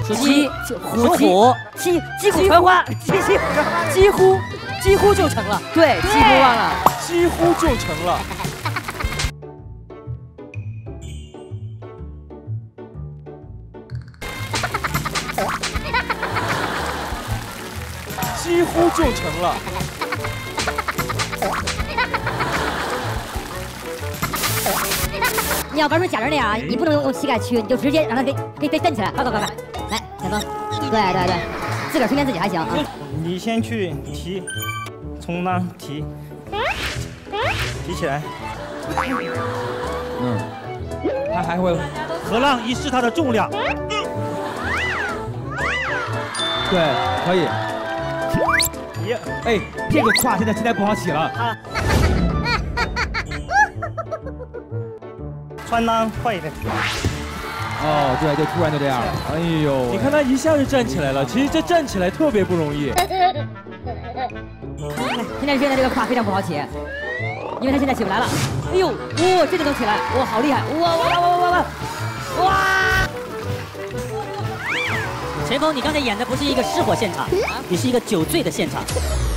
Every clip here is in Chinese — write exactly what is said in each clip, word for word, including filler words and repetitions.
鸡虎虎鸡鸡骨传花，鸡鸡几乎几乎就成了，对，几乎忘了， 几乎就成了。几乎就成了。 你要玩出假人那样，你不能用用膝盖屈，你就直接让他给给给蹬起来。快快快快，来，小峰，对对对，自个儿训练自己还行啊。 你先去提，从那提，提起来。 嗯，他还会河浪一试它的重量。 对，可以。哎，这个胯现在现在不好起了。 穿裆快一点。 哦，对对，突然就这样了。哎呦， 你看他一下就站起来了，其实这站起来特别不容易。 现在现在这个胯非常不好起，因为他现在起不来了。哎呦，哇、哦，这个能起来，哇，好厉害！哇哇哇哇哇哇！哇！前锋，你刚才演的不是一个失火现场，你是一个酒醉的现场。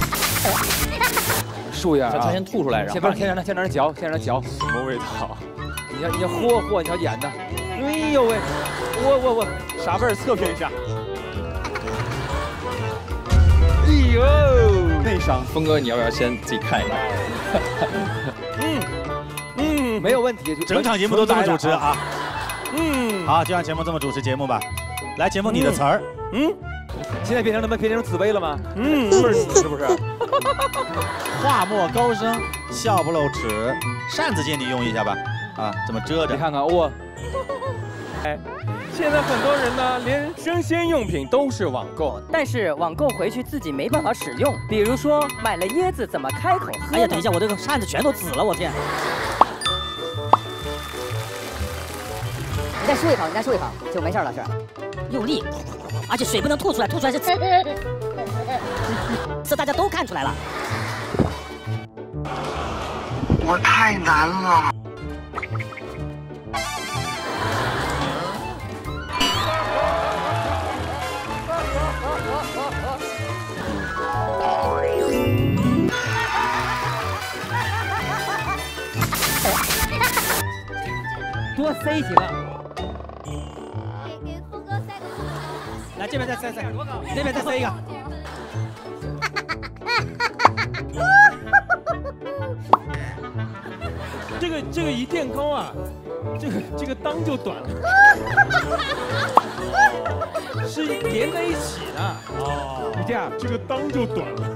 树叶啊， 他先吐出来，然后先不是先让他先让他嚼，先让他嚼，什么味道？你要你要嚯嚯，你要演的。哎呦喂，我我我，啥味儿？测评一下。哎呦，内伤。 峰哥，你要不要先自己看一下？ 嗯嗯，没有问题。 整场节目都这么主持啊。嗯，好，就让节目这么主持节目吧。来，节目你的词儿。 嗯，现在变成他们变成紫薇了吗？嗯，是不是？ 话莫高声，笑不露齿。扇子借你用一下吧。啊，这么遮着。 你看看我。 哎，现在很多人呢，连生鲜用品都是网购， 但是网购回去自己没办法使用，比如说买了椰子怎么开口喝？哎呀，等一下，我这个扇子全都紫了，我天！你再漱一口，你再漱一口，就没事了，是。用力，而且水不能吐出来，吐出来是这大家都看出来了。 我太难了。 多塞几个。 来这边再塞塞，那边再塞一个。 这个这个一垫高啊，这个这个裆就短了，是连在一起的。哦， 你这样， 这个裆就短了。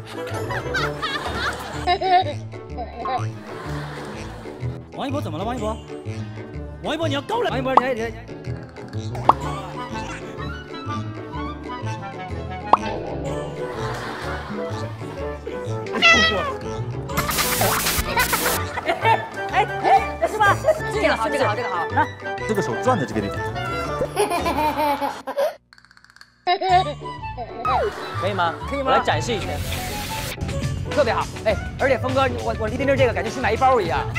王一博怎么了？王一博，王一博你要高了。 王一博，你你。哎哎，是吧？这个好，这个好，这个好。啊， 这个手转在这个地方。 可以吗？可以吗？我来展示一圈，特别好。哎，而且峰哥，我我离冰冰这个感觉新买一包一样。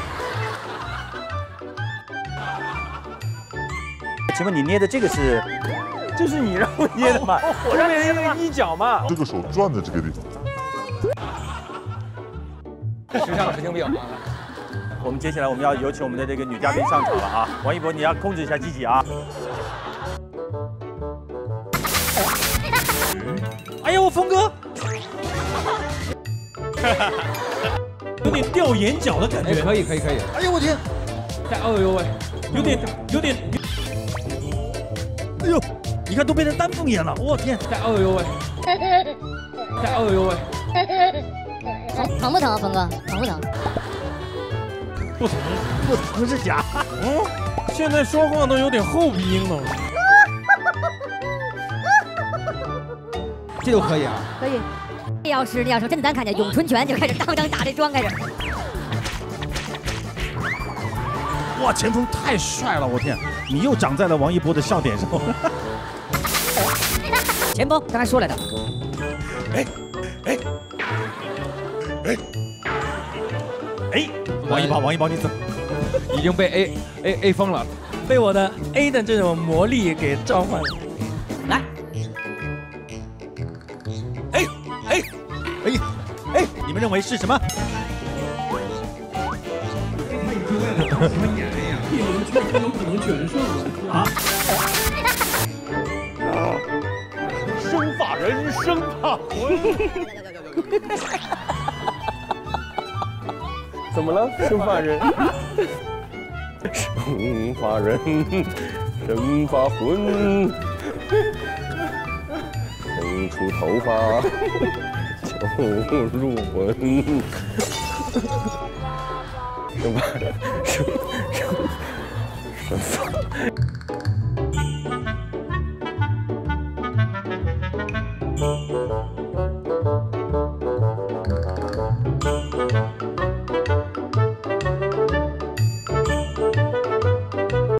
请问你捏的这个是？ 这是你让我捏的吗？我让你捏那个衣角嘛。 这个手转在这个地方。 时尚神经病啊！ 我们接下来我们要有请我们的这个女嘉宾上场了啊！王一博，你要控制一下自己啊！哎呦，峰哥，有点掉眼角的感觉。 可以可以可以。 哎呦我天！ 太哎呦喂， 有点有点。哎呦，你看都变成丹凤眼了，我天！ 太哎呦喂，太哎呦喂。 疼疼不疼啊，峰哥？疼不疼？ 不疼，不疼是假。 嗯，现在说话都有点后鼻音了。 这都可以啊？ 可以。要是你要说真的，咱看见咏春拳就开始当当打这桩开始。 哇，前锋太帅了，我天！你又长在了王一博的笑点上。 前锋刚才说来的。 哎哎。哎哎，王一宝，王一宝，你怎么已经被 A A A 疯了？ 被我的 A 的这种魔力给召唤了。 来， 哎，你们认为是什么？啊！ 生发人生发魂。怎么了，生发人？ 生发人，生发魂，生出头发就入魂。生发，生生生发。